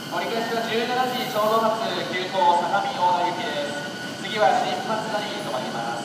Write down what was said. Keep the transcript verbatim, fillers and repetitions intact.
折り返しはじゅうしちじちょうど発急行相模大野行きです。次は新松田に止まります。